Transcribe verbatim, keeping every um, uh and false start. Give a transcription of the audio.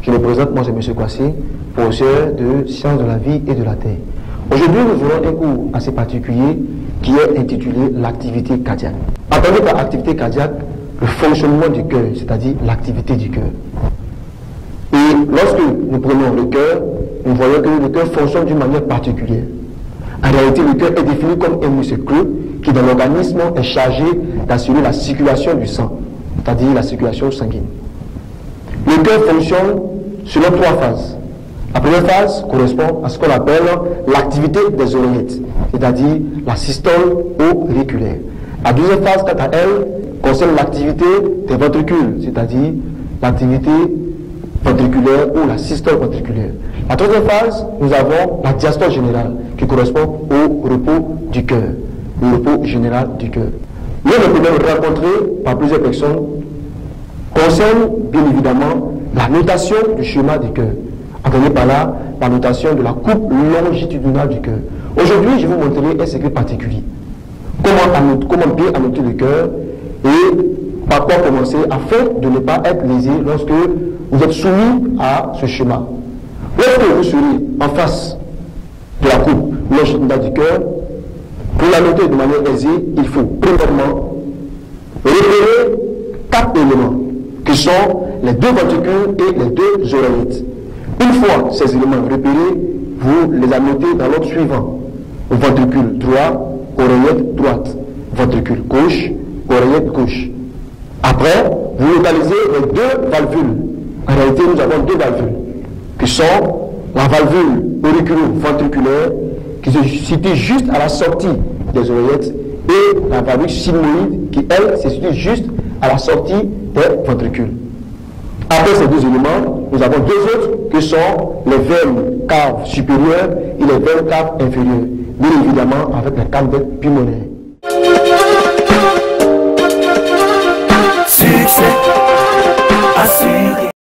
Je me présente, moi c'est M. Kwasi, professeur de sciences de la vie et de la terre. Aujourd'hui, nous aurons un cours assez particulier qui est intitulé l'activité cardiaque. Entendez par activité cardiaque le fonctionnement du cœur, c'est-à-dire l'activité du cœur. Et lorsque nous prenons le cœur, nous voyons que le cœur fonctionne d'une manière particulière. En réalité, le cœur est défini comme un muscle qui, dans l'organisme, est chargé d'assurer la circulation du sang, c'est-à-dire la circulation sanguine. Le cœur fonctionne selon trois phases. La première phase correspond à ce qu'on appelle l'activité des oreillettes, c'est-à-dire la systole auriculaire. La deuxième phase, quant à elle, concerne l'activité des ventricules, c'est-à-dire l'activité ventriculaire ou la systole ventriculaire. La troisième phase, nous avons la diastole générale, qui correspond au repos du cœur, le repos général du cœur. L'un des problèmes rencontrés par plusieurs personnes concerne bien évidemment la notation du schéma du cœur. Entendez par là la notation de la coupe longitudinale du cœur. Aujourd'hui, je vais vous montrer un secret particulier. Comment, annoter, comment bien annoter le cœur et par quoi commencer afin de ne pas être lésé lorsque vous êtes soumis à ce schéma. Lorsque vous serez en face de la coupe longitudinale du cœur, pour la noter de manière aisée, il faut premièrement repérer quatre éléments qui sont les deux ventricules et les deux oreillettes. Une fois ces éléments repérés, vous les annotez dans l'ordre suivant. Ventricule droit, oreillette droite. Ventricule gauche, oreillette gauche. Après, vous localisez les deux valvules. En réalité, nous avons deux valvules, qui sont la valvule auriculo-ventriculaire, qui se situe juste à la sortie des oreillettes, et la valvule sigmoïde, qui, elle, se situe juste à la sortie des ventricules. Après ces deux éléments, nous avons deux autres qui sont les veines caves supérieures et les veines caves inférieures, bien évidemment avec la cave pulmonaire.